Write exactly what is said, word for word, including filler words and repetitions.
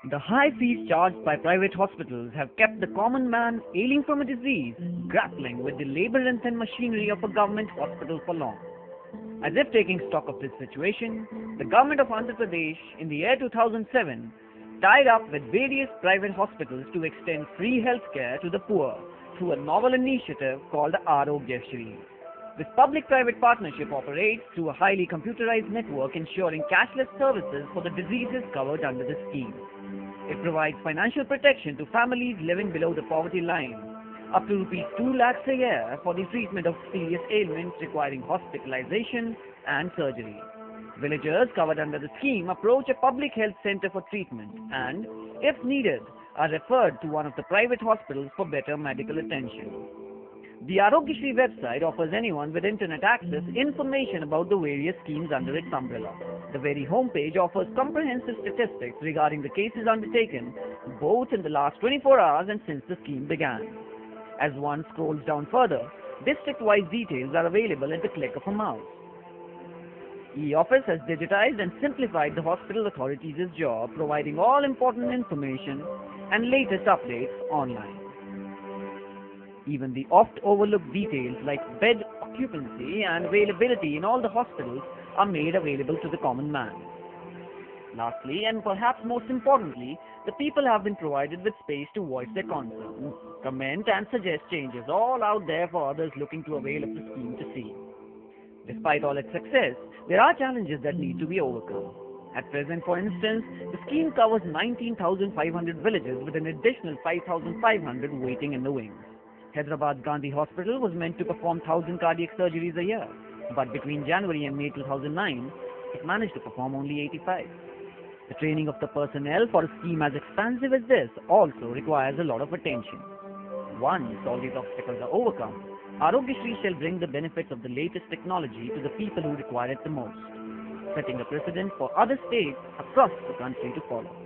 The high fees charged by private hospitals have kept the common man ailing from a disease grappling with the labyrinth and machinery of a government hospital for long. As if taking stock of this situation, the government of Andhra Pradesh in the year two thousand seven tied up with various private hospitals to extend free healthcare to the poor through a novel initiative called Arogya Shri. This public-private partnership operates through a highly computerized network ensuring cashless services for the diseases covered under the scheme. It provides financial protection to families living below the poverty line, up to rupees two lakhs a year for the treatment of serious ailments requiring hospitalization and surgery. Villagers covered under the scheme approach a public health center for treatment and, if needed, are referred to one of the private hospitals for better medical attention. The Arogyashri website offers anyone with internet access information about the various schemes under its umbrella. The very homepage offers comprehensive statistics regarding the cases undertaken both in the last twenty-four hours and since the scheme began. As one scrolls down further, district-wise details are available at the click of a mouse. E-Office has digitized and simplified the hospital authorities' job, providing all important information and latest updates online. Even the oft-overlooked details like bed occupancy and availability in all the hospitals are made available to the common man. Lastly, and perhaps most importantly, the people have been provided with space to voice their concerns, comment and suggest changes, all out there for others looking to avail of the scheme to see. Despite all its success, there are challenges that need to be overcome. At present, for instance, the scheme covers nineteen thousand five hundred villages with an additional five thousand five hundred waiting in the wings. Hyderabad Gandhi Hospital was meant to perform one thousand cardiac surgeries a year, but between January and May two thousand nine, it managed to perform only eighty-five. The training of the personnel for a scheme as expansive as this also requires a lot of attention. Once all these obstacles are overcome, Arogyashri shall bring the benefits of the latest technology to the people who require it the most, setting a precedent for other states across the country to follow.